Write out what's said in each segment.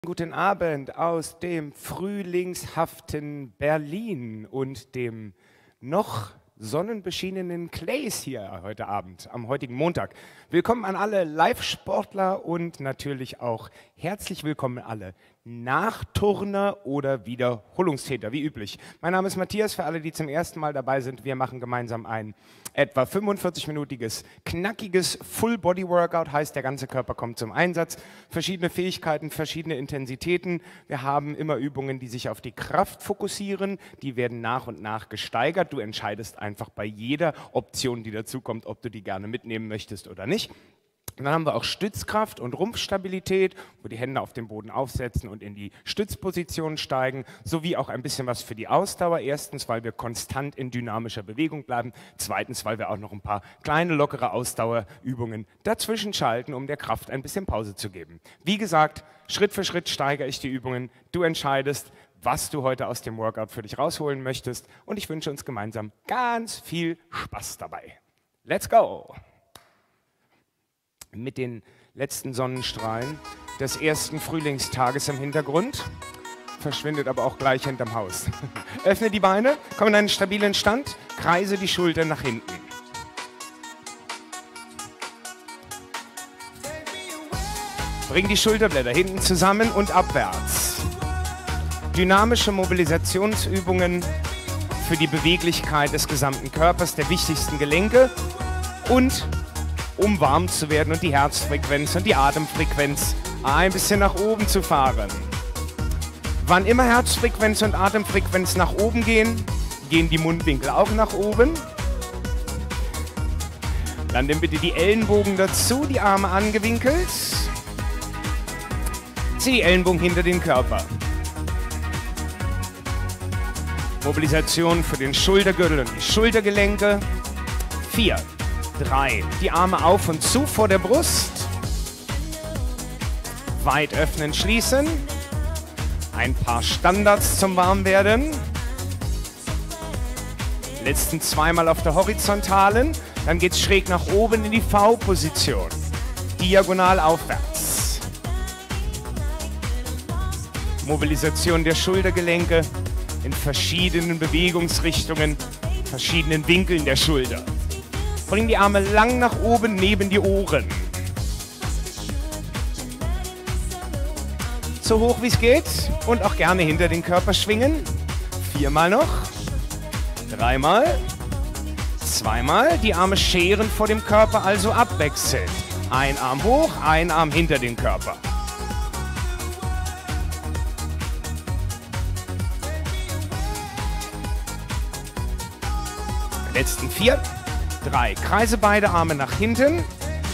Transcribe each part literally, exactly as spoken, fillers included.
Guten Abend aus dem frühlingshaften Berlin und dem noch sonnenbeschienenen Clays hier heute Abend, am heutigen Montag. Willkommen an alle Live-Sportler und natürlich auch herzlich willkommen alle Nachturner oder Wiederholungstäter, wie üblich. Mein Name ist Matthias, für alle, die zum ersten Mal dabei sind. Wir machen gemeinsam ein etwa fünfundvierzig-minütiges, knackiges Full-Body-Workout, heißt, der ganze Körper kommt zum Einsatz. Verschiedene Fähigkeiten, verschiedene Intensitäten. Wir haben immer Übungen, die sich auf die Kraft fokussieren. Die werden nach und nach gesteigert. Du entscheidest einfach bei jeder Option, die dazukommt, ob du die gerne mitnehmen möchtest oder nicht. Und dann haben wir auch Stützkraft und Rumpfstabilität, wo die Hände auf den Boden aufsetzen und in die Stützposition steigen, sowie auch ein bisschen was für die Ausdauer. Erstens, weil wir konstant in dynamischer Bewegung bleiben. Zweitens, weil wir auch noch ein paar kleine, lockere Ausdauerübungen dazwischen schalten, um der Kraft ein bisschen Pause zu geben. Wie gesagt, Schritt für Schritt steigere ich die Übungen. Du entscheidest, was du heute aus dem Workout für dich rausholen möchtest. Und ich wünsche uns gemeinsam ganz viel Spaß dabei. Let's go! Mit den letzten Sonnenstrahlen des ersten Frühlingstages im Hintergrund, verschwindet aber auch gleich hinterm Haus. Öffne die Beine, komm in einen stabilen Stand, kreise die Schultern nach hinten. Bring die Schulterblätter hinten zusammen und abwärts. Dynamische Mobilisationsübungen für die Beweglichkeit des gesamten Körpers, der wichtigsten Gelenke und um warm zu werden und die Herzfrequenz und die Atemfrequenz ein bisschen nach oben zu fahren. Wann immer Herzfrequenz und Atemfrequenz nach oben gehen, gehen die Mundwinkel auch nach oben. Dann nimm bitte die Ellenbogen dazu, die Arme angewinkelt. Zieh die Ellenbogen hinter den Körper. Mobilisation für den Schultergürtel und die Schultergelenke. Vier. Drei. Die Arme auf und zu vor der Brust. Weit öffnen, schließen. Ein paar Standards zum Warmwerden. Letzten zweimal auf der Horizontalen. Dann geht es schräg nach oben in die V-Position. Diagonal aufwärts. Mobilisation der Schultergelenke in verschiedenen Bewegungsrichtungen, verschiedenen Winkeln der Schulter. Bring die Arme lang nach oben neben die Ohren. So hoch wie es geht und auch gerne hinter den Körper schwingen. Viermal noch. Dreimal. Zweimal. Die Arme scheren vor dem Körper, also abwechselnd. Ein Arm hoch, ein Arm hinter den Körper. Letzten vier. Drei. Kreise beide Arme nach hinten.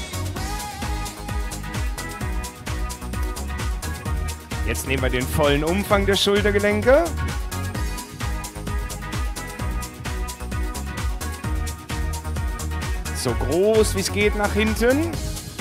Jetzt nehmen wir den vollen Umfang der Schultergelenke. So groß wie es geht nach hinten.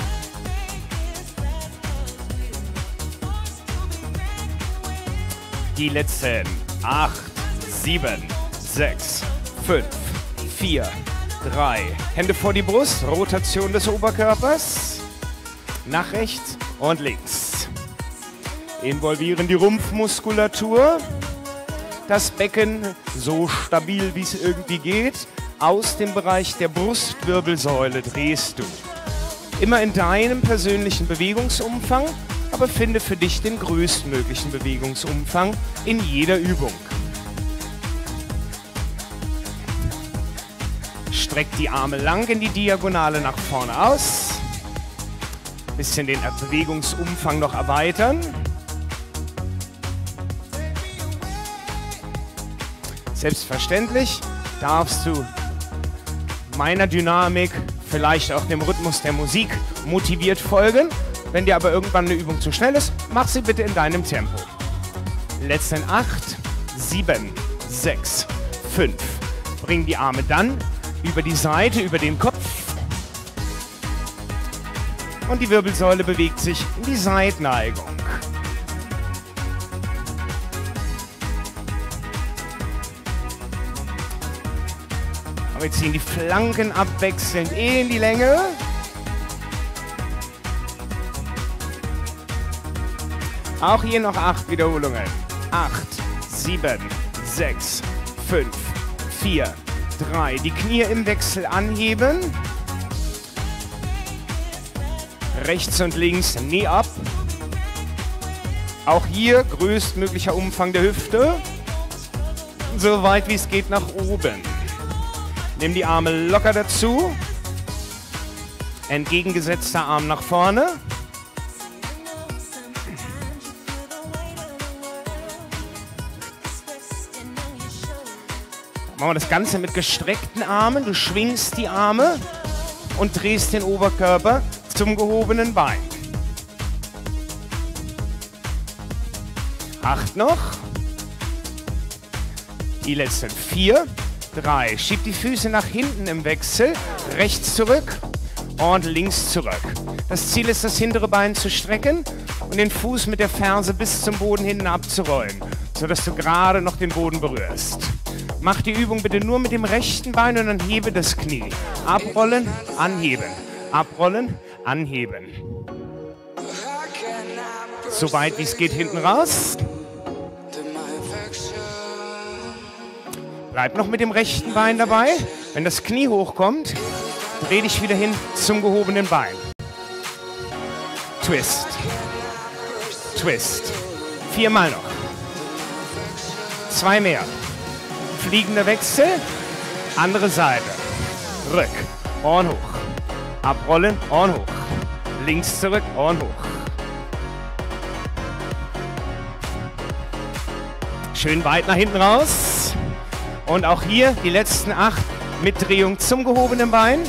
Die letzten. Acht, sieben, sechs, fünf, vier, drei. Hände vor die Brust, Rotation des Oberkörpers. Nach rechts und links. Involvieren die Rumpfmuskulatur. Das Becken so stabil wie es irgendwie geht. Aus dem Bereich der Brustwirbelsäule drehst du. Immer in deinem persönlichen Bewegungsumfang, aber finde für dich den größtmöglichen Bewegungsumfang in jeder Übung. Streck die Arme lang in die Diagonale nach vorne aus. Bisschen den Bewegungsumfang noch erweitern. Selbstverständlich darfst du meiner Dynamik, vielleicht auch dem Rhythmus der Musik motiviert folgen. Wenn dir aber irgendwann eine Übung zu schnell ist, mach sie bitte in deinem Tempo. Letzten acht, sieben, sechs, fünf. Bring die Arme dann über die Seite, über den Kopf. Und die Wirbelsäule bewegt sich in die Seitneigung. Und wir ziehen die Flanken abwechselnd in die Länge. Auch hier noch acht Wiederholungen. Acht, sieben, sechs, fünf, vier, drei. Die Knie im Wechsel anheben. Rechts und links Knee up. Auch hier größtmöglicher Umfang der Hüfte. So weit wie es geht nach oben. Nimm die Arme locker dazu. Entgegengesetzter Arm nach vorne. Machen wir das Ganze mit gestreckten Armen. Du schwingst die Arme und drehst den Oberkörper zum gehobenen Bein. Acht noch. Die letzten vier, drei. Schieb die Füße nach hinten im Wechsel. Rechts zurück und links zurück. Das Ziel ist, das hintere Bein zu strecken und den Fuß mit der Ferse bis zum Boden hinten abzurollen, sodass du gerade noch den Boden berührst. Mach die Übung bitte nur mit dem rechten Bein und dann hebe das Knie. Abrollen, anheben. Abrollen, anheben. So weit wie es geht hinten raus. Bleib noch mit dem rechten Bein dabei. Wenn das Knie hochkommt, dreh dich wieder hin zum gehobenen Bein. Twist. Twist. Viermal noch. Zwei mehr. Fliegender Wechsel. Andere Seite. Rück. Ohren hoch. Abrollen. Ohren hoch. Links zurück. Ohren hoch. Schön weit nach hinten raus. Und auch hier die letzten acht mit Drehung zum gehobenen Bein.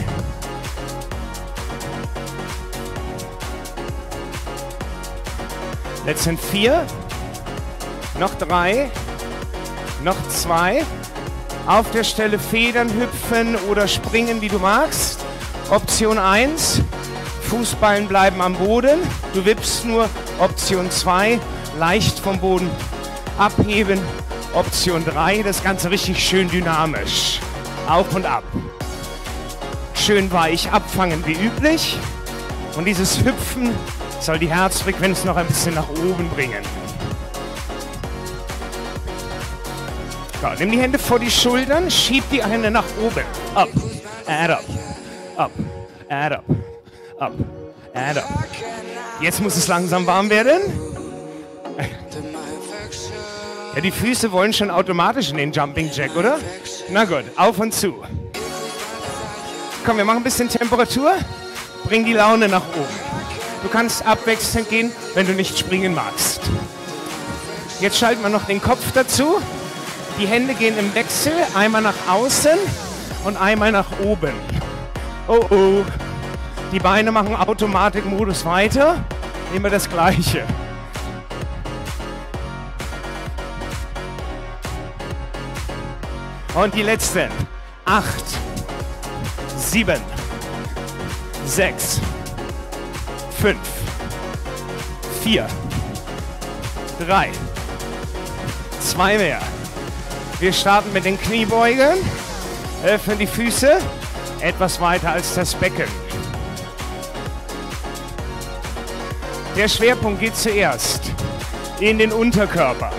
Letzten vier. Noch drei. Noch zwei. Auf der Stelle federn, hüpfen oder springen, wie du magst. Option eins. Fußballen bleiben am Boden. Du wippst nur. Option zwei. Leicht vom Boden abheben. Option drei, das Ganze richtig schön dynamisch. Auf und ab. Schön weich abfangen wie üblich. Und dieses Hüpfen soll die Herzfrequenz noch ein bisschen nach oben bringen. So, nimm die Hände vor die Schultern, schieb die Hände nach oben. Up, and up, up, and up, up, and up. Jetzt muss es langsam warm werden. Ja, die Füße wollen schon automatisch in den Jumping Jack, oder? Na gut, auf und zu. Komm, wir machen ein bisschen Temperatur. Bring die Laune nach oben. Du kannst abwechselnd gehen, wenn du nicht springen magst. Jetzt schalten wir noch den Kopf dazu. Die Hände gehen im Wechsel, einmal nach außen und einmal nach oben. Oh oh. Die Beine machen Automatikmodus weiter. Immer das Gleiche. Und die letzten. Acht, sieben, sechs, fünf, vier, drei, zwei mehr. Wir starten mit den Kniebeugen. Öffnen die Füße etwas weiter als das Becken. Der Schwerpunkt geht zuerst in den Unterkörper.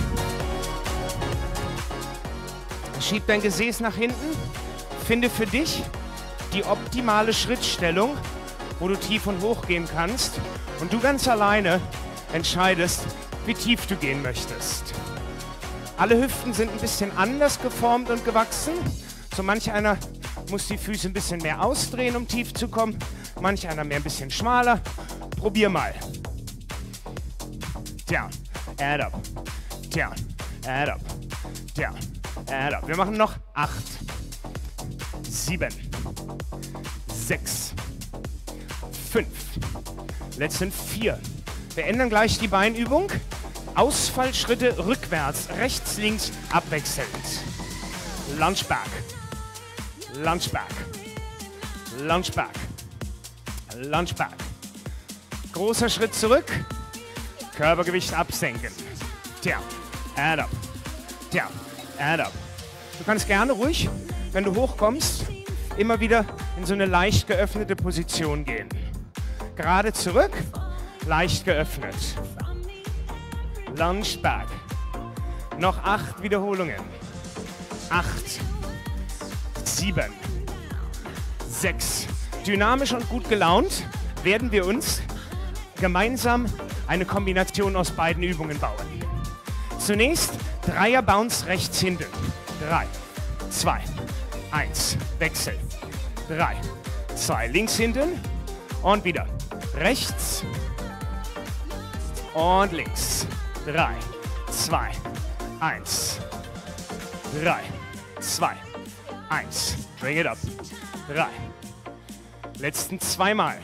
Schieb dein Gesäß nach hinten. Finde für dich die optimale Schrittstellung, wo du tief und hoch gehen kannst. Und du ganz alleine entscheidest, wie tief du gehen möchtest. Alle Hüften sind ein bisschen anders geformt und gewachsen. So manch einer muss die Füße ein bisschen mehr ausdrehen, um tief zu kommen. Manch einer mehr ein bisschen schmaler. Probier mal. Down, add up, down, add up, down, add up. Wir machen noch acht, sieben, sechs, fünf, letzten vier. Wir ändern gleich die Beinübung. Ausfallschritte rückwärts, rechts, links, abwechselnd. Lunge back, lunge back, lunge back, lunge back. Großer Schritt zurück, Körpergewicht absenken. Down, add up, down, add up. Du kannst gerne ruhig, wenn du hochkommst, immer wieder in so eine leicht geöffnete Position gehen. Gerade zurück, leicht geöffnet. Lunge back. Noch acht Wiederholungen. Acht, sieben, sechs. Dynamisch und gut gelaunt werden wir uns gemeinsam eine Kombination aus beiden Übungen bauen. Zunächst Dreier Bounce rechts hinten. Drei, zwei, eins. Wechsel. Drei, zwei. Links hinten und wieder. Rechts und links. Drei, zwei, eins. Drei, zwei, eins. Bring it up. Drei. Letzten zweimal.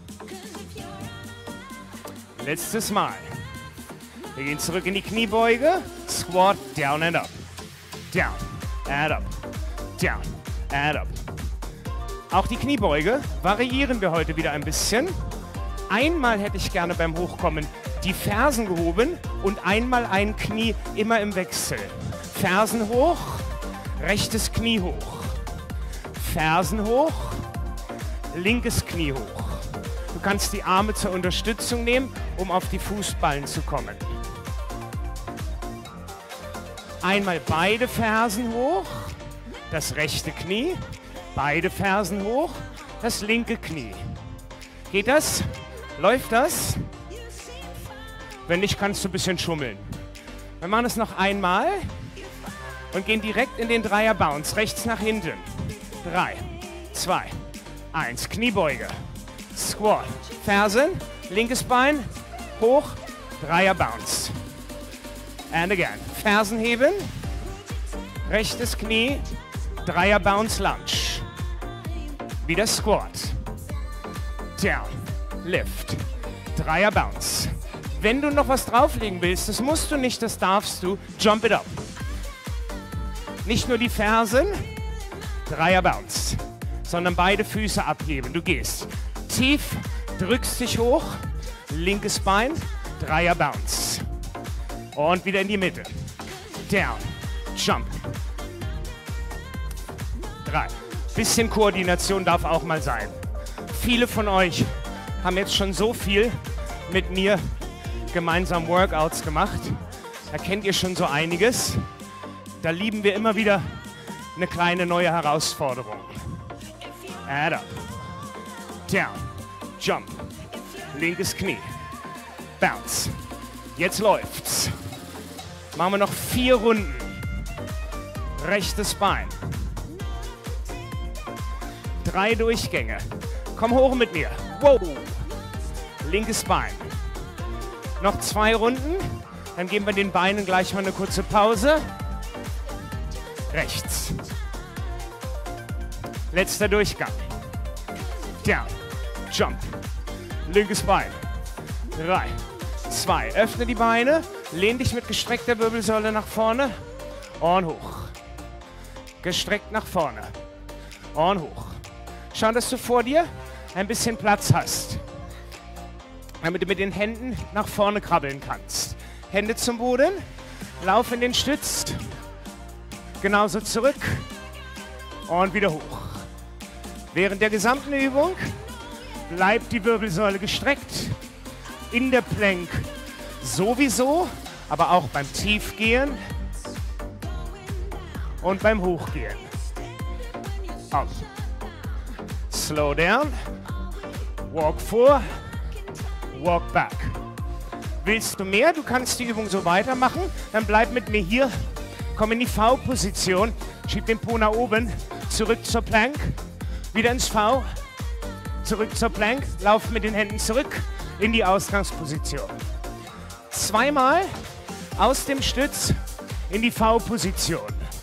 Letztes Mal. Wir gehen zurück in die Kniebeuge. Squat, down and up. Down and up. Down and up. Auch die Kniebeuge variieren wir heute wieder ein bisschen. Einmal hätte ich gerne beim Hochkommen die Fersen gehoben und einmal ein Knie immer im Wechsel. Fersen hoch, rechtes Knie hoch. Fersen hoch, linkes Knie hoch. Du kannst die Arme zur Unterstützung nehmen, um auf die Fußballen zu kommen. Einmal beide Fersen hoch, das rechte Knie, beide Fersen hoch, das linke Knie. Geht das? Läuft das? Wenn nicht, kannst du ein bisschen schummeln. Wir machen es noch einmal und gehen direkt in den Dreier Bounce, rechts nach hinten. Drei, zwei, eins, Kniebeuge. Squat, Fersen, linkes Bein, hoch, Dreier Bounce. And again, Fersen heben, rechtes Knie, Dreier Bounce Lunge. Wieder Squat. Down, Lift, Dreier Bounce. Wenn du noch was drauflegen willst, das musst du nicht, das darfst du, jump it up. Nicht nur die Fersen, Dreier Bounce, sondern beide Füße abheben. Du gehst tief, drückst dich hoch, linkes Bein, Dreier Bounce. Und wieder in die Mitte. Down, jump. Drei. Bisschen Koordination darf auch mal sein. Viele von euch haben jetzt schon so viel mit mir gemeinsam Workouts gemacht. Da kennt ihr schon so einiges. Da lieben wir immer wieder eine kleine neue Herausforderung. Add up. Down. Jump. Linkes Knie. Bounce. Jetzt läuft's. Machen wir noch vier Runden. Rechtes Bein. Drei Durchgänge. Komm hoch mit mir. Wow. Linkes Bein. Noch zwei Runden. Dann geben wir den Beinen gleich mal eine kurze Pause. Rechts. Letzter Durchgang. Down. Jump. Linkes Bein. Drei, zwei. Öffne die Beine. Lehn dich mit gestreckter Wirbelsäule nach vorne. Und hoch. Gestreckt nach vorne. Und hoch. Schau, dass du vor dir ein bisschen Platz hast, damit du mit den Händen nach vorne krabbeln kannst. Hände zum Boden. Lauf in den Stütz. Genauso zurück. Und wieder hoch. Während der gesamten Übung bleibt die Wirbelsäule gestreckt. In der Plank sowieso, aber auch beim Tiefgehen und beim Hochgehen. Up. Slow down. Walk vor. Walk back. Willst du mehr? Du kannst die Übung so weitermachen. Dann bleib mit mir hier. Komm in die V-Position. Schieb den Po nach oben. Zurück zur Plank. Wieder ins V. Zurück zur Plank. Lauf mit den Händen zurück in die Ausgangsposition. Zweimal aus dem Stütz in die V-Position.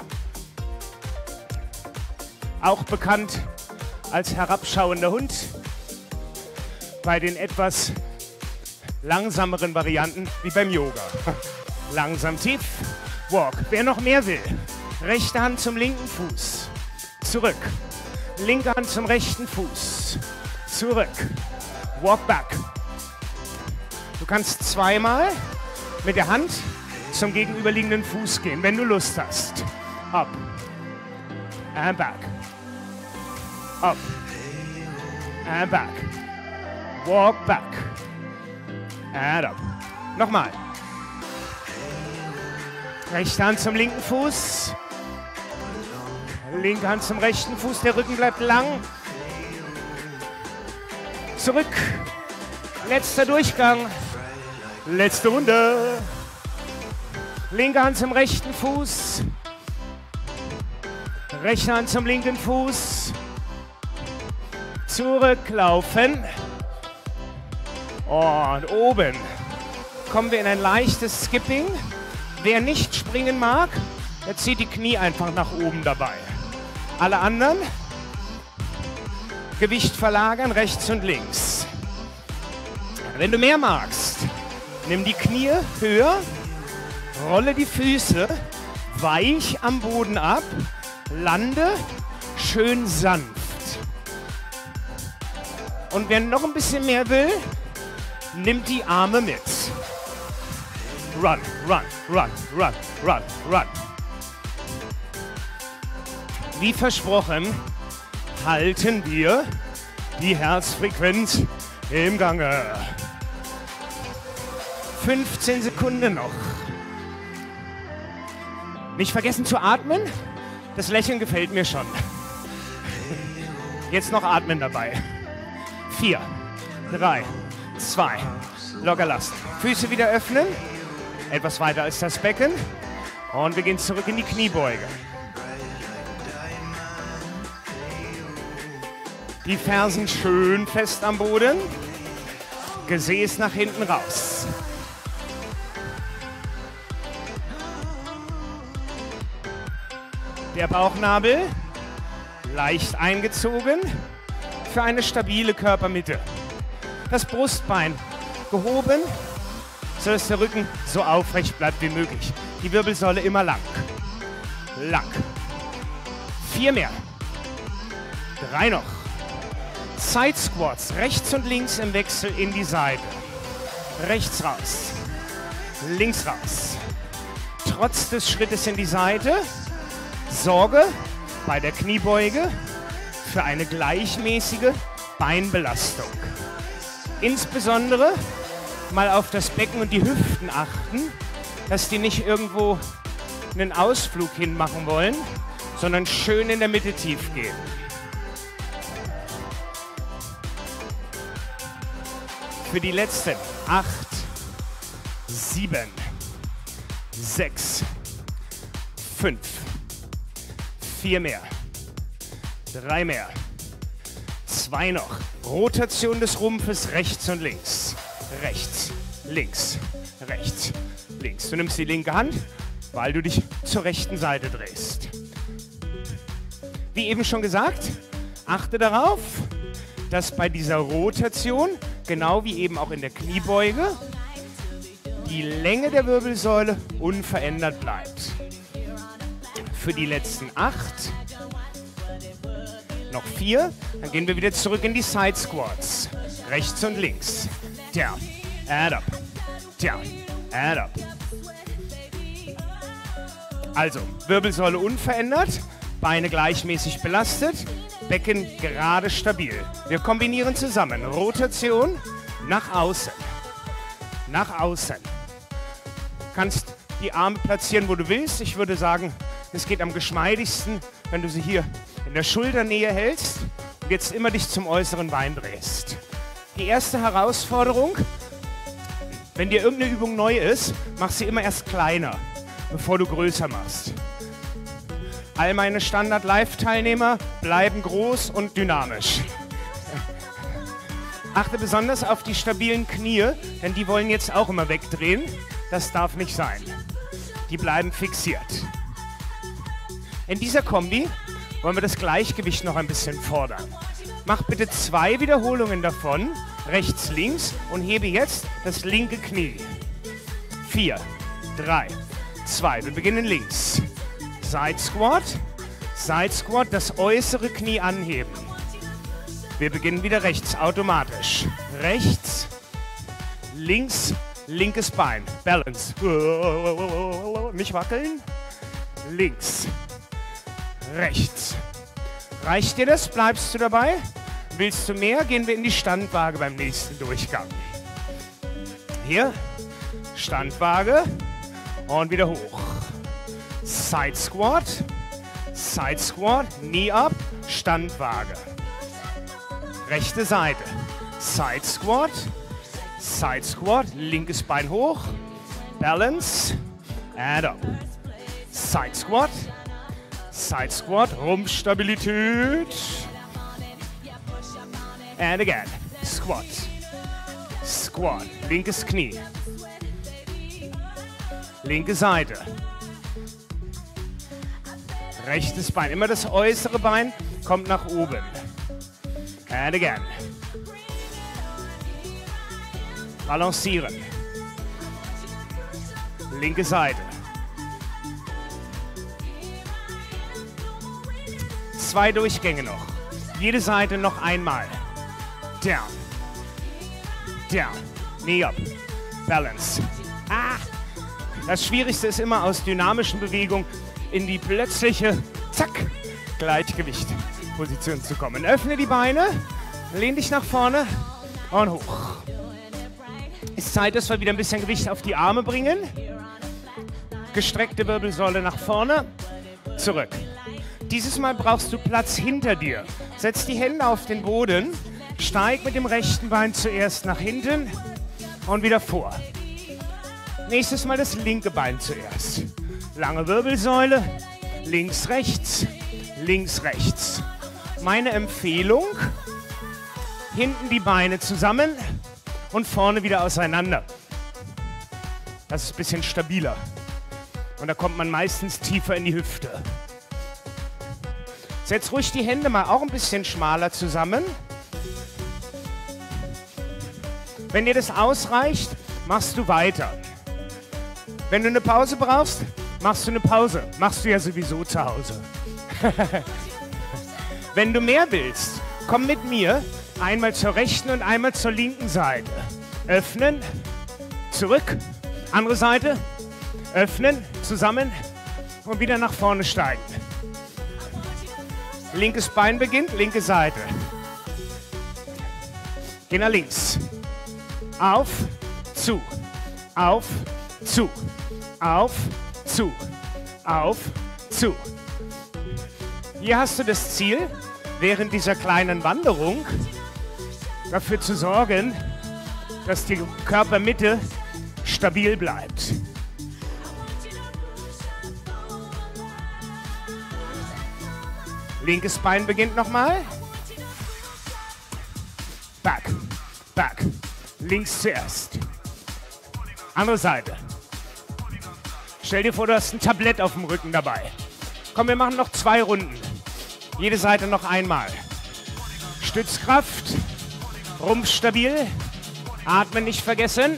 Auch bekannt als herabschauender Hund. Bei den etwas langsameren Varianten wie beim Yoga. Langsam tief. Walk. Wer noch mehr will, rechte Hand zum linken Fuß. Zurück. Linke Hand zum rechten Fuß. Zurück. Walk back. Du kannst zweimal mit der Hand zum gegenüberliegenden Fuß gehen, wenn du Lust hast. Up. And back. Up. And back. Walk back. And up. Nochmal. Rechte Hand zum linken Fuß. Linke Hand zum rechten Fuß. Der Rücken bleibt lang. Zurück. Letzter Durchgang. Letzte Runde. Linke Hand zum rechten Fuß. Rechte Hand zum linken Fuß. Zurücklaufen. Und oben kommen wir in ein leichtes Skipping. Wer nicht springen mag, der zieht die Knie einfach nach oben dabei. Alle anderen Gewicht verlagern, rechts und links. Wenn du mehr magst, nimm die Knie höher, rolle die Füße weich am Boden ab, lande schön sanft. Und wer noch ein bisschen mehr will, nimmt die Arme mit. Run, run, run, run, run, run. Wie versprochen, halten wir die Herzfrequenz im Gange. fünfzehn Sekunden noch. Nicht vergessen zu atmen. Das Lächeln gefällt mir schon. Jetzt noch atmen dabei. Vier, drei, zwei, locker lassen. Füße wieder öffnen. Etwas weiter als das Becken. Und wir gehen zurück in die Kniebeuge. Die Fersen schön fest am Boden. Gesäß nach hinten raus. Der Bauchnabel leicht eingezogen für eine stabile Körpermitte. Das Brustbein gehoben, sodass der Rücken so aufrecht bleibt wie möglich. Die Wirbelsäule immer lang. Lang. Vier mehr. Drei noch. Side Squats, rechts und links im Wechsel in die Seite. Rechts raus. Links raus. Trotz des Schrittes in die Seite, sorge bei der Kniebeuge für eine gleichmäßige Beinbelastung. Insbesondere mal auf das Becken und die Hüften achten, dass die nicht irgendwo einen Ausflug hin machen wollen, sondern schön in der Mitte tief gehen. Für die letzten acht, sieben, sechs, fünf, vier mehr, drei mehr, zwei noch. Rotation des Rumpfes rechts und links. Rechts, links, rechts, links. Du nimmst die linke Hand, weil du dich zur rechten Seite drehst. Wie eben schon gesagt, achte darauf, dass bei dieser Rotation, genau wie eben auch in der Kniebeuge, die Länge der Wirbelsäule unverändert bleibt. Für die letzten acht, noch vier, dann gehen wir wieder zurück in die Side Squats. Rechts und links. Down, and up, down, and up. Also, Wirbelsäule unverändert, Beine gleichmäßig belastet, Becken gerade stabil. Wir kombinieren zusammen Rotation nach außen, nach außen. Du kannst die Arme platzieren, wo du willst. Ich würde sagen, es geht am geschmeidigsten, wenn du sie hier in der Schulternähe hältst und jetzt immer dich zum äußeren Bein drehst. Die erste Herausforderung, wenn dir irgendeine Übung neu ist, mach sie immer erst kleiner, bevor du größer machst. All meine Standard-Live-Teilnehmer bleiben groß und dynamisch. Achte besonders auf die stabilen Knie, denn die wollen jetzt auch immer wegdrehen. Das darf nicht sein. Die bleiben fixiert. In dieser Kombi wollen wir das Gleichgewicht noch ein bisschen fordern. Mach bitte zwei Wiederholungen davon, rechts, links, und hebe jetzt das linke Knie. Vier, drei, zwei. Wir beginnen links. Side Squat, Side Squat, das äußere Knie anheben. Wir beginnen wieder rechts, automatisch. Rechts, links, linkes Bein. Balance. Nicht wackeln. Links, rechts. Reicht dir das? Bleibst du dabei? Willst du mehr? Gehen wir in die Standwaage beim nächsten Durchgang. Hier, Standwaage und wieder hoch. Side Squat, Side Squat, Knee up, Standwaage. Rechte Seite, Side Squat, Side Squat, linkes Bein hoch, Balance, and up. Side Squat, Side Squat, Rumpfstabilität. And again, Squat, Squat, linkes Knie. Linke Seite. Rechtes Bein, immer das äußere Bein kommt nach oben. And again. Balancieren. Linke Seite. Zwei Durchgänge noch. Jede Seite noch einmal. Down. Down. Knee up. Balance. Ah! Das Schwierigste ist immer aus dynamischen Bewegungen in die plötzliche, zack, Gleichgewicht-Position zu kommen. Öffne die Beine, lehn dich nach vorne und hoch. Ist Zeit, dass wir wieder ein bisschen Gewicht auf die Arme bringen. Gestreckte Wirbelsäule nach vorne, zurück. Dieses Mal brauchst du Platz hinter dir. Setz die Hände auf den Boden, steig mit dem rechten Bein zuerst nach hinten und wieder vor. Nächstes Mal das linke Bein zuerst. Lange Wirbelsäule, links, rechts, links, rechts. Meine Empfehlung, hinten die Beine zusammen und vorne wieder auseinander. Das ist ein bisschen stabiler. Und da kommt man meistens tiefer in die Hüfte. Setz ruhig die Hände mal auch ein bisschen schmaler zusammen. Wenn dir das ausreicht, machst du weiter. Wenn du eine Pause brauchst, machst du eine Pause. Machst du ja sowieso zu Hause. Wenn du mehr willst, komm mit mir einmal zur rechten und einmal zur linken Seite. Öffnen, zurück, andere Seite, öffnen, zusammen und wieder nach vorne steigen. Linkes Bein beginnt, linke Seite. Geh nach links. Auf, zu, auf, zu, auf, zu, auf, zu. Hier hast du das Ziel, während dieser kleinen Wanderung dafür zu sorgen, dass die Körpermitte stabil bleibt. Linkes Bein beginnt nochmal. Back, back. Links zuerst. Andere Seite. Stell dir vor, du hast ein Tablett auf dem Rücken dabei. Komm, wir machen noch zwei Runden. Jede Seite noch einmal. Stützkraft. Rumpf stabil. Atmen nicht vergessen.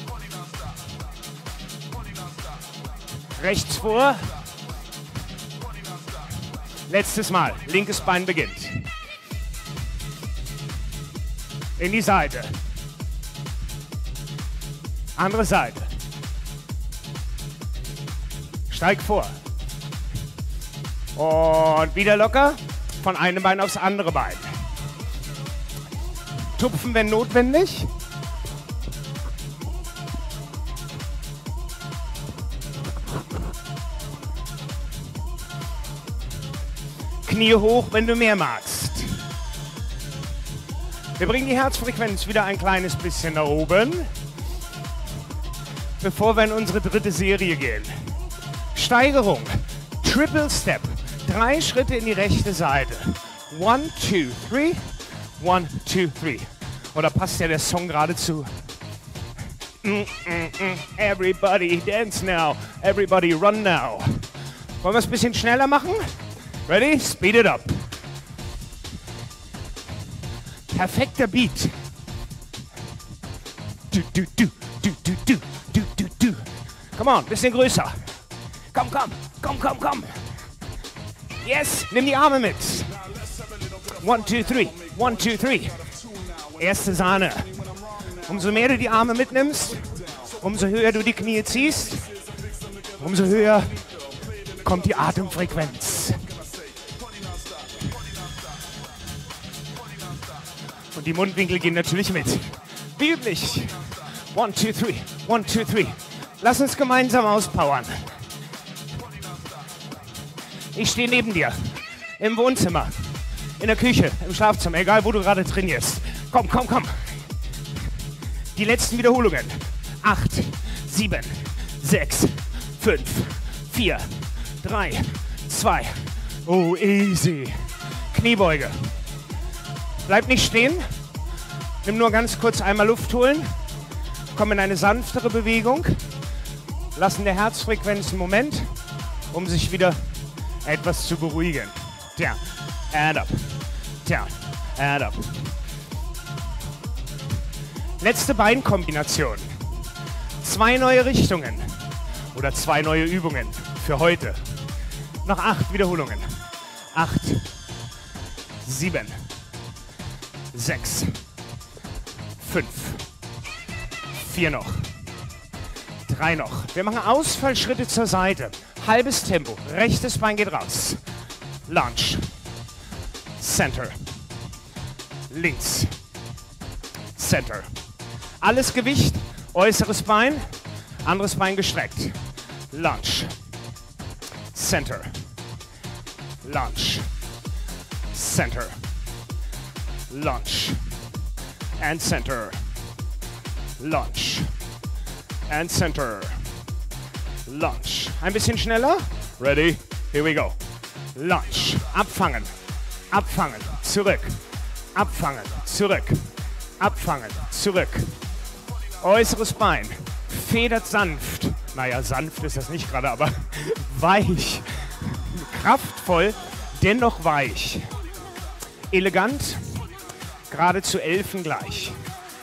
Rechts vor. Letztes Mal. Linkes Bein beginnt. In die Seite. Andere Seite. Steig vor. Und wieder locker. Von einem Bein aufs andere Bein. Tupfen, wenn notwendig. Knie hoch, wenn du mehr magst. Wir bringen die Herzfrequenz wieder ein kleines bisschen nach oben, bevor wir in unsere dritte Serie gehen. Steigerung, Triple Step, drei Schritte in die rechte Seite. One, two, three, one, two, three. Oder passt ja der Song geradezu? Mm, mm, mm. Everybody dance now, everybody run now. Wollen wir es ein bisschen schneller machen? Ready? Speed it up. Perfekter Beat. Du, du, du, du, du, du, du, du, du. Come on, bisschen größer. Komm, komm, komm, komm, komm. Yes, nimm die Arme mit. One, two, three. One, two, three. Erste Sahne. Umso mehr du die Arme mitnimmst, umso höher du die Knie ziehst, umso höher kommt die Atemfrequenz. Und die Mundwinkel gehen natürlich mit. Wie üblich. One, two, three. One, two, three. Lass uns gemeinsam auspowern. Ich stehe neben dir. Im Wohnzimmer, in der Küche, im Schlafzimmer, egal wo du gerade trainierst. Komm, komm, komm. Die letzten Wiederholungen. Acht, sieben, sechs, fünf, vier, drei, zwei. Oh, easy. Kniebeuge. Bleib nicht stehen. Nimm nur ganz kurz einmal Luft holen. Komm in eine sanftere Bewegung. Lassen der Herzfrequenz einen Moment, um sich wieder etwas zu beruhigen. Down, and up, down, and up. Letzte Beinkombination. Zwei neue Richtungen oder zwei neue Übungen für heute. Noch acht Wiederholungen. Acht, sieben, sechs, fünf, vier noch, drei noch. Wir machen Ausfallschritte zur Seite. Halbes Tempo. Rechtes Bein geht raus. Lunge. Center. Links. Center. Alles Gewicht. Äußeres Bein. Anderes Bein gestreckt. Lunge. Center. Lunge. Center. Lunge. And center. Lunge. And center. Lunge. Ein bisschen schneller. Ready? Here we go. Lunge. Abfangen. Abfangen. Zurück. Abfangen. Zurück. Abfangen. Zurück. Äußeres Bein. Federt sanft. Naja, sanft ist das nicht gerade, aber weich. Kraftvoll, dennoch weich. Elegant. Geradezu elfengleich.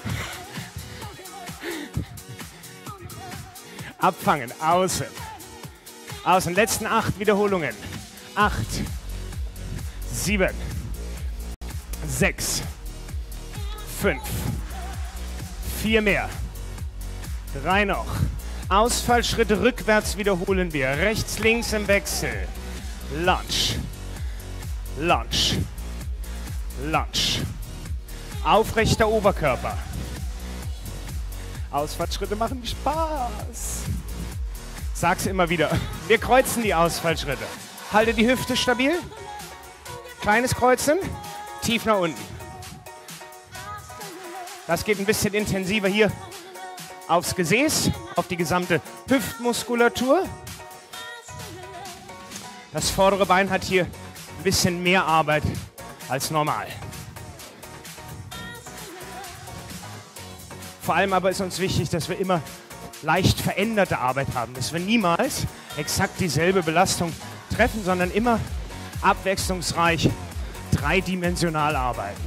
Abfangen, außen. Außen, letzten acht Wiederholungen. Acht, sieben, sechs, fünf, vier mehr, drei noch. Ausfallschritte rückwärts wiederholen wir. Rechts, links im Wechsel. Lunge, Lunge, Lunge. Aufrechter Oberkörper. Ausfallschritte machen Spaß. Sag's immer wieder. Wir kreuzen die Ausfallschritte. Halte die Hüfte stabil. Kleines Kreuzen. Tief nach unten. Das geht ein bisschen intensiver hier aufs Gesäß, auf die gesamte Hüftmuskulatur. Das vordere Bein hat hier ein bisschen mehr Arbeit als normal. Vor allem aber ist uns wichtig, dass wir immer leicht veränderte Arbeit haben, dass wir niemals exakt dieselbe Belastung treffen, sondern immer abwechslungsreich dreidimensional arbeiten.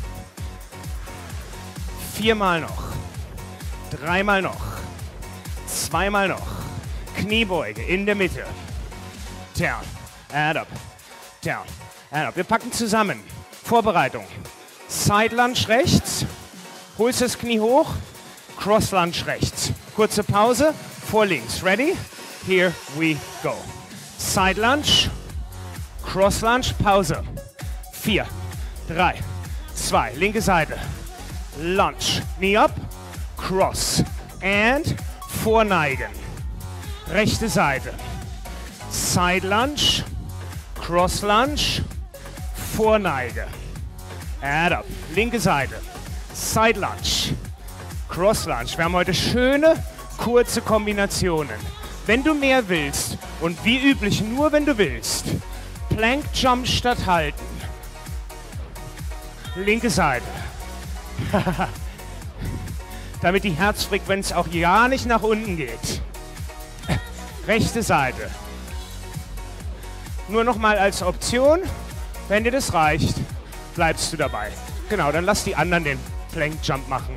Viermal noch, dreimal noch, zweimal noch, Kniebeuge in der Mitte, down, and up, down, and up. Wir packen zusammen, Vorbereitung, Side Lunge rechts, holst das Knie hoch, Cross Lunge rechts. Kurze Pause, vor links. Ready? Here we go. Side Lunge, Cross Lunge, Pause. Vier, drei, zwei, linke Seite. Lunge, Knee up, Cross and Vorneigen. Rechte Seite. Side Lunge, Cross Lunge, Vorneige. And up. Linke Seite. Side Lunge, Cross Lunge. Wir haben heute schöne, kurze Kombinationen. Wenn du mehr willst und wie üblich nur wenn du willst, Plank Jump statt halten. Linke Seite. Damit die Herzfrequenz auch ja nicht nach unten geht. Rechte Seite. Nur noch mal als Option, wenn dir das reicht, bleibst du dabei. Genau, dann lass die anderen den Plank Jump machen.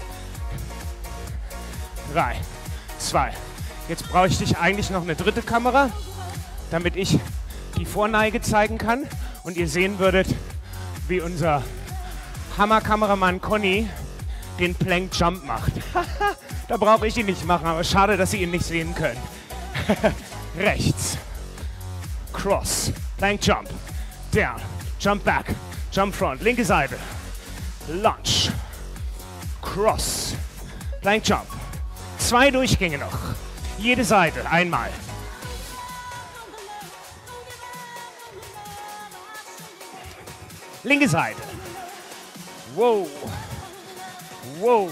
Drei, zwei. Jetzt brauche ich dich eigentlich noch eine dritte Kamera, damit ich die Vorneige zeigen kann und ihr sehen würdet, wie unser Hammerkameramann Conny den Plank Jump macht. Da brauche ich ihn nicht machen, aber schade, dass Sie ihn nicht sehen können. Rechts. Cross. Plank Jump. Down. Jump back. Jump front. Linke Seite. Lunge. Cross. Plank Jump. Zwei Durchgänge noch. Jede Seite. Einmal. Linke Seite. Wow. Wow.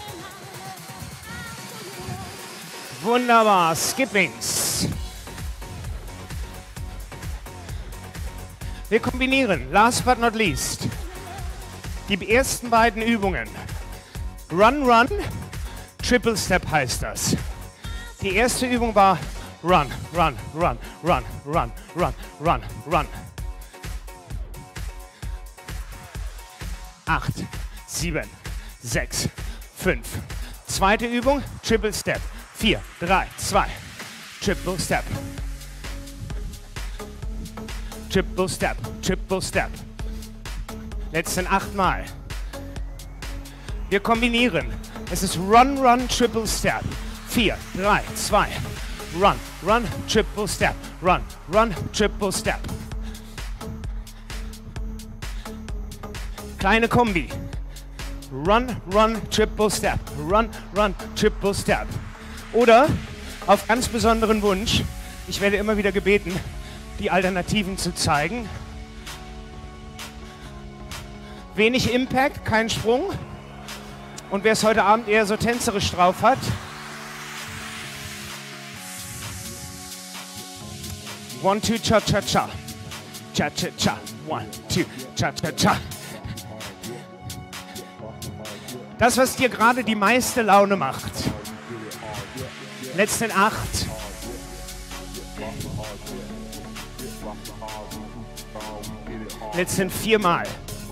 Wunderbar. Skippings. Wir kombinieren, last but not least, die ersten beiden Übungen. Run, Run, Triple Step heißt das. Die erste Übung war Run, Run, Run, Run, Run, Run, Run, Run. Acht, sieben, sechs, fünf. Zweite Übung, Triple Step. Vier, drei, zwei. Triple Step. Triple Step, Triple Step. Letzten achtmal. Wir kombinieren. Es ist Run, Run, Triple Step. Vier, drei, zwei. Run, Run, Triple Step. Run, Run, Triple Step. Kleine Kombi. Run, Run, Triple Step. Run, Run, Triple Step. Oder auf ganz besonderen Wunsch, ich werde immer wieder gebeten, die Alternativen zu zeigen. Wenig Impact, kein Sprung. Und wer es heute Abend eher so tänzerisch drauf hat, one, two, cha, cha, cha. Cha, cha, cha. One, two, cha, cha, cha. Das, was dir gerade die meiste Laune macht. Letzten acht. Letzten viermal.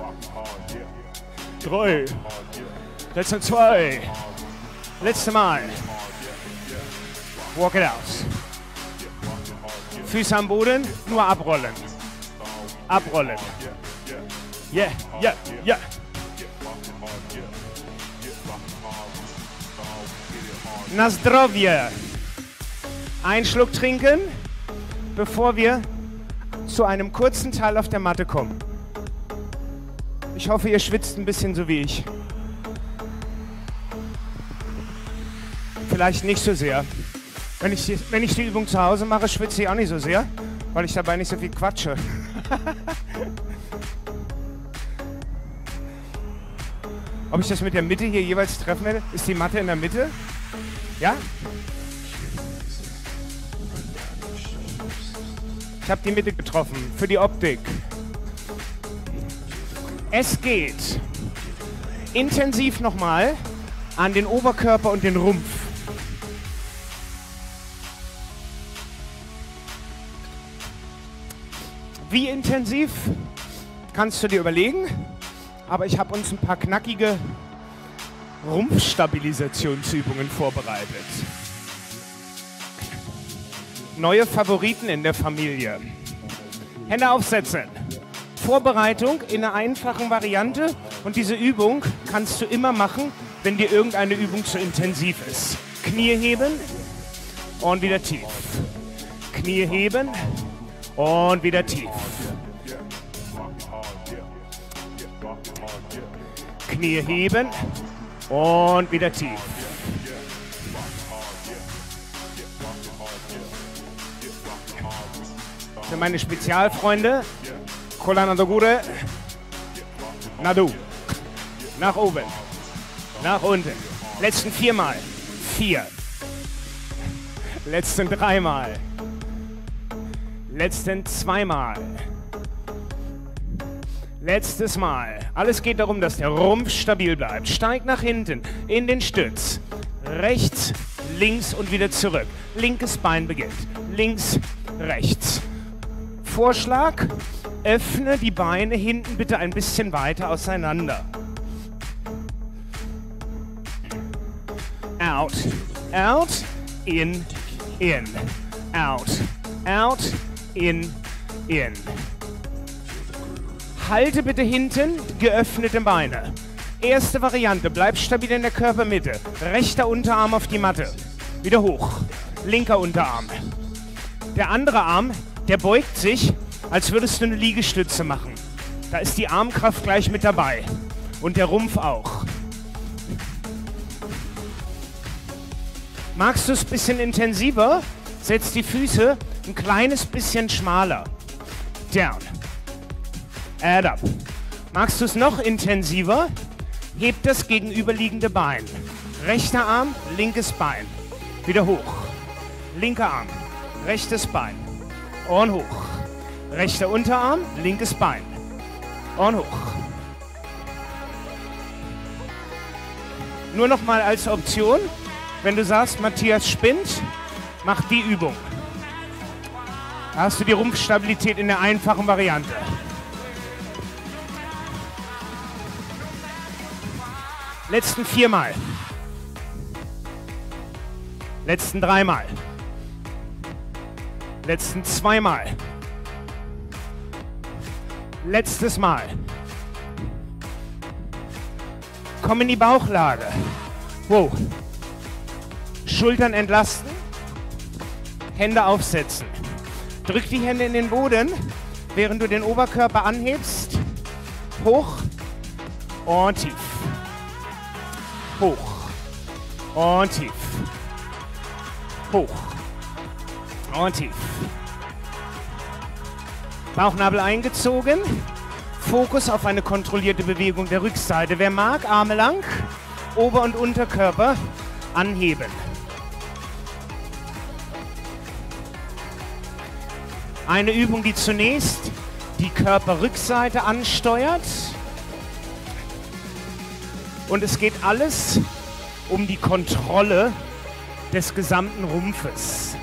Drei. Letzten zwei. Letzte Mal. Walk it out. Füße am Boden, nur abrollen. Abrollen. Yeah, yeah, yeah. Na zdrowie. Einen Schluck trinken, bevor wir zu einem kurzen Teil auf der Matte kommen. Ich hoffe, ihr schwitzt ein bisschen so wie ich. Vielleicht nicht so sehr. Wenn ich, die, wenn ich die Übung zu Hause mache, schwitze ich auch nicht so sehr, weil ich dabei nicht so viel quatsche. Ob ich das mit der Mitte hier jeweils treffen werde? Ist die Matte in der Mitte? Ja? Ich habe die Mitte getroffen, für die Optik. Es geht intensiv nochmal an den Oberkörper und den Rumpf. Wie intensiv, kannst du dir überlegen, aber ich habe uns ein paar knackige Rumpfstabilisationsübungen vorbereitet. Neue Favoriten in der Familie. Hände aufsetzen. Vorbereitung in einer einfachen Variante und diese Übung kannst du immer machen, wenn dir irgendeine Übung zu intensiv ist. Knie heben und wieder tief. Knie heben und wieder tief. Knie heben und wieder tief. Für meine Spezialfreunde, Colana do Gure, Nadu, nach oben, nach unten. Letzten viermal, vier. Letzten dreimal. Letzten zweimal. Letztes Mal. Alles geht darum, dass der Rumpf stabil bleibt. Steigt nach hinten in den Stütz. Rechts, links und wieder zurück. Linkes Bein beginnt. Links, rechts. Vorschlag, öffne die Beine hinten bitte ein bisschen weiter auseinander. Out, out, in, in. Out, out, in, in. Halte bitte hinten geöffnete Beine. Erste Variante, bleib stabil in der Körpermitte. Rechter Unterarm auf die Matte. Wieder hoch. Linker Unterarm. Der andere Arm, der beugt sich, als würdest du eine Liegestütze machen. Da ist die Armkraft gleich mit dabei. Und der Rumpf auch. Magst du es ein bisschen intensiver? Setz die Füße ein kleines bisschen schmaler. Down. Add up. Magst du es noch intensiver? Heb das gegenüberliegende Bein. Rechter Arm, linkes Bein. Wieder hoch. Linker Arm, rechtes Bein. Und hoch. Rechter Unterarm, linkes Bein. Und hoch. Nur noch mal als Option, wenn du sagst, Matthias spinnt, mach die Übung. Da hast du die Rumpfstabilität in der einfachen Variante. Letzten viermal. Letzten dreimal. Letzten zweimal. Letztes Mal. Komm in die Bauchlage. Wow. Schultern entlasten. Hände aufsetzen. Drück die Hände in den Boden, während du den Oberkörper anhebst. Hoch und tief. Hoch und tief. Hoch und tief. Bauchnabel eingezogen. Fokus auf eine kontrollierte Bewegung der Rückseite. Wer mag, Arme lang, Ober- und Unterkörper anheben. Eine Übung, die zunächst die Körperrückseite ansteuert. Und es geht alles um die Kontrolle des gesamten Rumpfes.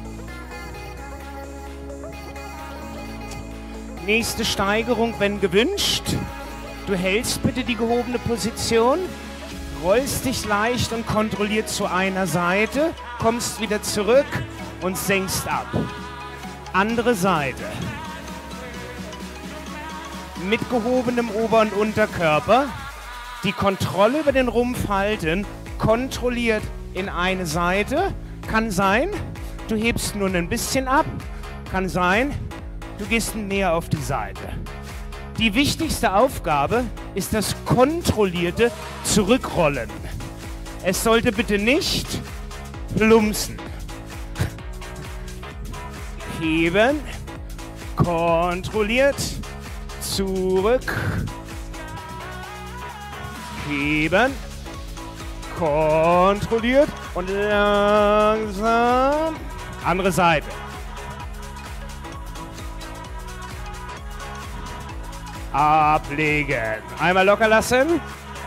Nächste Steigerung, wenn gewünscht. Du hältst bitte die gehobene Position, rollst dich leicht und kontrolliert zu einer Seite, kommst wieder zurück und senkst ab. Andere Seite. Mit gehobenem Ober- und Unterkörper die Kontrolle über den Rumpf halten, kontrolliert in eine Seite. Kann sein, du hebst nur ein bisschen ab. Kann sein, du gehst näher auf die Seite. Die wichtigste Aufgabe ist das kontrollierte Zurückrollen. Es sollte bitte nicht plumpsen. Heben, kontrolliert, zurück, heben, kontrolliert und langsam, andere Seite. Ablegen, einmal locker lassen.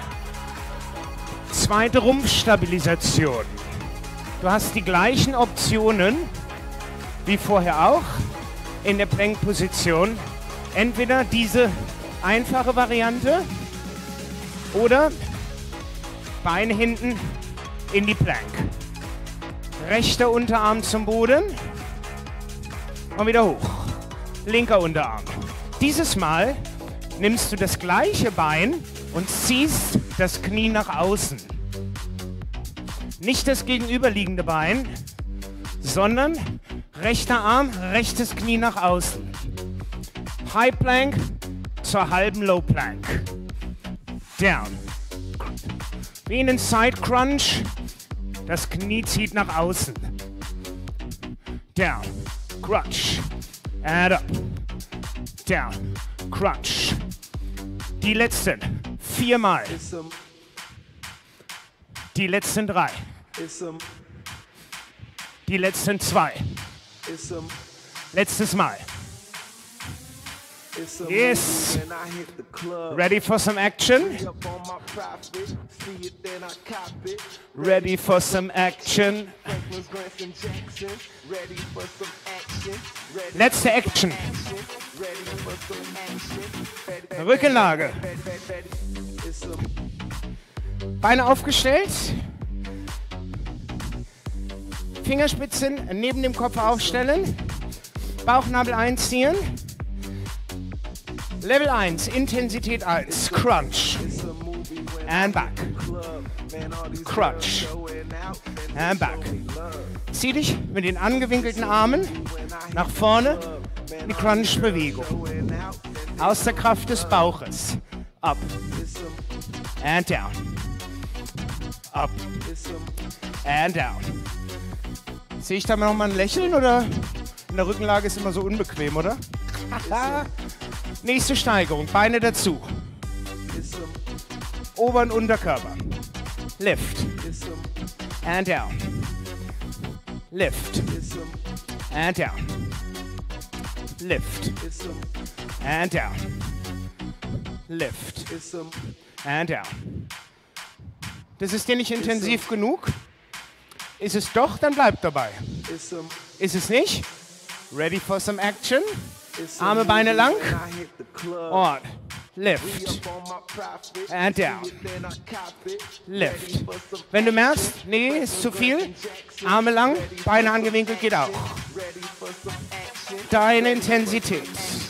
Zweite Rumpfstabilisation. Du hast die gleichen Optionen wie vorher auch in der Plank-Position. Entweder diese einfache Variante oder Beine hinten in die Plank. Rechter Unterarm zum Boden und wieder hoch. Linker Unterarm. Dieses Mal nimmst du das gleiche Bein und ziehst das Knie nach außen. Nicht das gegenüberliegende Bein, sondern rechter Arm, rechtes Knie nach außen. High Plank zur halben Low Plank. Down. Wie in den Side Crunch. Das Knie zieht nach außen. Down. Crunch. And up. Down. Crunch. Die letzten viermal. Die letzten drei. Die letzten zwei. Letztes Mal. Yes. Ready for some action? Ready for some action? Letzte Action. Rückenlage. Beine aufgestellt. Fingerspitzen neben dem Kopf aufstellen. Bauchnabel einziehen. Level eins, Intensität eins, Crunch. And back. Crunch. And back. Zieh dich mit den angewinkelten Armen nach vorne in die Crunch-Bewegung. Aus der Kraft des Bauches. Up. And down. Up. And down. Sehe ich da noch mal ein Lächeln oder in der Rückenlage ist immer so unbequem, oder? Nächste Steigerung, Beine dazu. Ober- und Unterkörper. Lift. And down. Lift. And down. Lift. And down. Lift. And down. Das ist dir nicht intensiv genug? Ist es doch, dann bleib dabei. Ist es nicht? Ready for some action? Arme, Beine lang. Und lift. And down. Lift. Wenn du merkst, nee, ist zu viel, Arme lang, Beine angewinkelt, geht auch. Deine Intensität.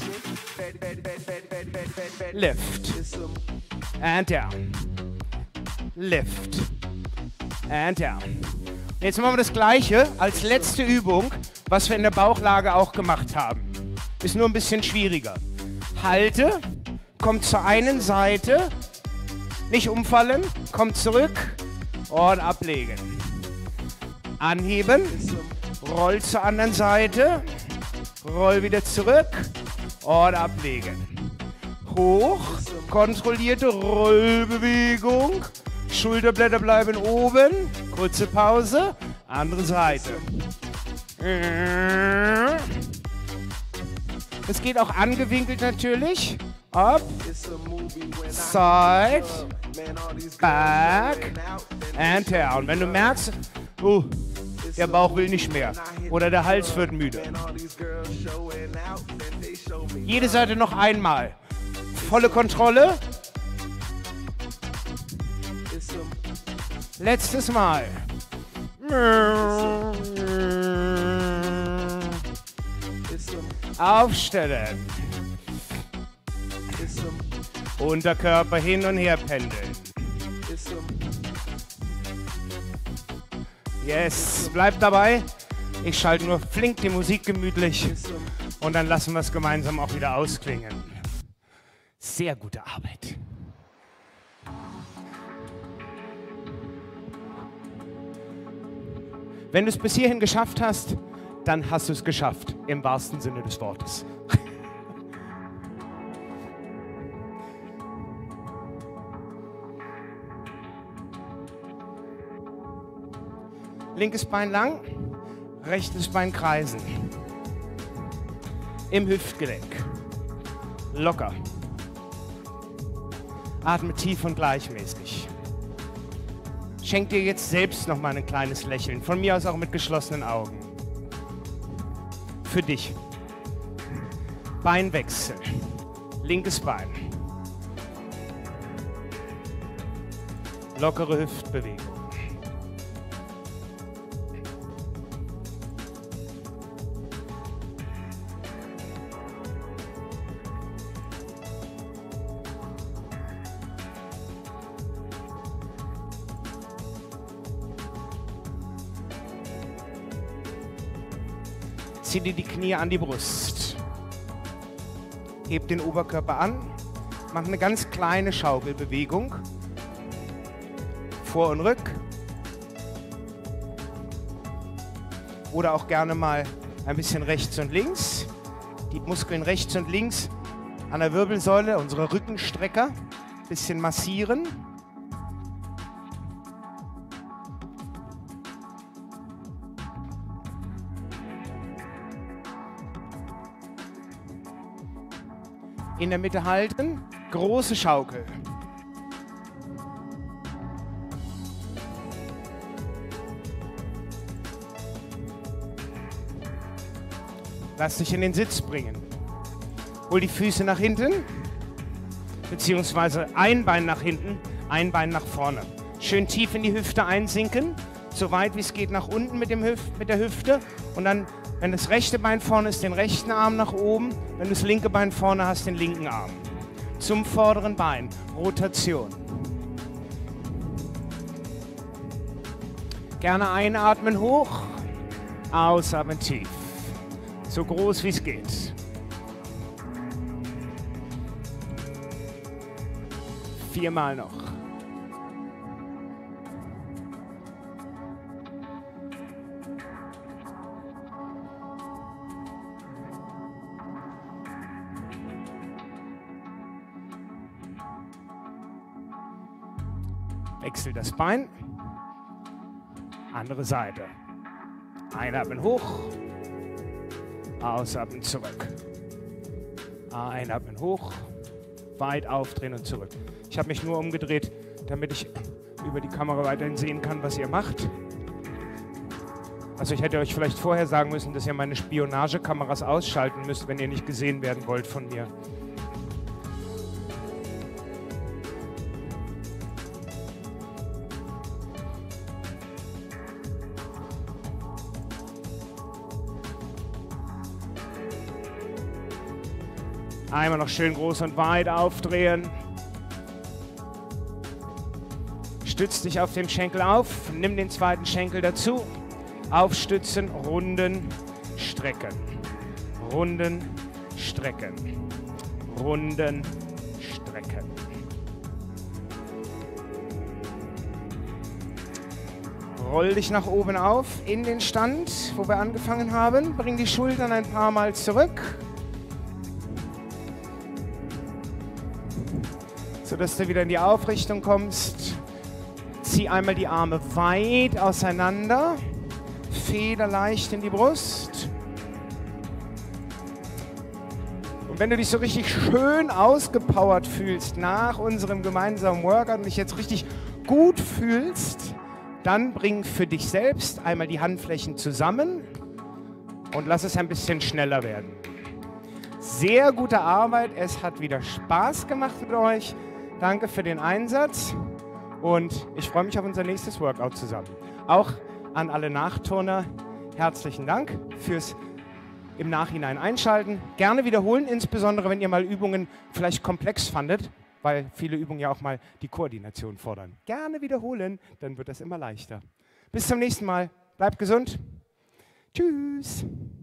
Lift. And down. Lift. And down. Jetzt machen wir das Gleiche als letzte Übung, was wir in der Bauchlage auch gemacht haben. Ist nur ein bisschen schwieriger. Halte, kommt zur einen Seite, nicht umfallen, kommt zurück und ablegen. Anheben, roll zur anderen Seite, roll wieder zurück und ablegen. Hoch, kontrollierte Rollbewegung, Schulterblätter bleiben oben, kurze Pause, andere Seite. Es geht auch angewinkelt natürlich. Up, side, back and down. Wenn du merkst, uh, der Bauch will nicht mehr oder der Hals wird müde. Jede Seite noch einmal. Volle Kontrolle. Letztes Mal. Aufstellen. Unterkörper hin und her pendeln. Yes, bleibt dabei. Ich schalte nur flink die Musik gemütlich und dann lassen wir es gemeinsam auch wieder ausklingen. Sehr gute Arbeit. Wenn du es bis hierhin geschafft hast, dann hast du es geschafft, im wahrsten Sinne des Wortes. Linkes Bein lang, rechtes Bein kreisen. Im Hüftgelenk. Locker. Atme tief und gleichmäßig. Schenk dir jetzt selbst noch mal ein kleines Lächeln. Von mir aus auch mit geschlossenen Augen. Für dich. Beinwechsel. Linkes Bein. Lockere Hüftbewegung. Zieh dir die Knie an die Brust. Heb den Oberkörper an. Mach eine ganz kleine Schaukelbewegung. Vor und rück. Oder auch gerne mal ein bisschen rechts und links. Die Muskeln rechts und links an der Wirbelsäule, unsere Rückenstrecker, ein bisschen massieren. In der Mitte halten, große Schaukel. Lass dich in den Sitz bringen. Hol die Füße nach hinten, beziehungsweise ein Bein nach hinten, ein Bein nach vorne. Schön tief in die Hüfte einsinken, so weit wie es geht nach unten mit, dem Hüf mit der Hüfte und dann, wenn das rechte Bein vorne ist, den rechten Arm nach oben. Wenn du das linke Bein vorne hast, den linken Arm. Zum vorderen Bein. Rotation. Gerne einatmen hoch. Ausatmen tief. So groß wie es geht. Viermal noch. Wechsel das Bein. Andere Seite. Einatmen hoch. Ausatmen zurück. Einatmen hoch. Weit aufdrehen und zurück. Ich habe mich nur umgedreht, damit ich über die Kamera weiterhin sehen kann, was ihr macht. Also ich hätte euch vielleicht vorher sagen müssen, dass ihr meine Spionagekameras ausschalten müsst, wenn ihr nicht gesehen werden wollt von mir. Einmal noch schön groß und weit aufdrehen. Stütz dich auf den Schenkel auf, nimm den zweiten Schenkel dazu. Aufstützen, runden, strecken. Runden, strecken. Runden, strecken. Roll dich nach oben auf in den Stand, wo wir angefangen haben. Bring die Schultern ein paar Mal zurück, sodass du wieder in die Aufrichtung kommst. Zieh einmal die Arme weit auseinander. Federleicht in die Brust. Und wenn du dich so richtig schön ausgepowert fühlst nach unserem gemeinsamen Workout und dich jetzt richtig gut fühlst, dann bring für dich selbst einmal die Handflächen zusammen und lass es ein bisschen schneller werden. Sehr gute Arbeit, es hat wieder Spaß gemacht mit euch. Danke für den Einsatz und ich freue mich auf unser nächstes Workout zusammen. Auch an alle Nachturner, herzlichen Dank fürs im Nachhinein einschalten. Gerne wiederholen, insbesondere wenn ihr mal Übungen vielleicht komplex fandet, weil viele Übungen ja auch mal die Koordination fordern. Gerne wiederholen, dann wird das immer leichter. Bis zum nächsten Mal. Bleibt gesund. Tschüss.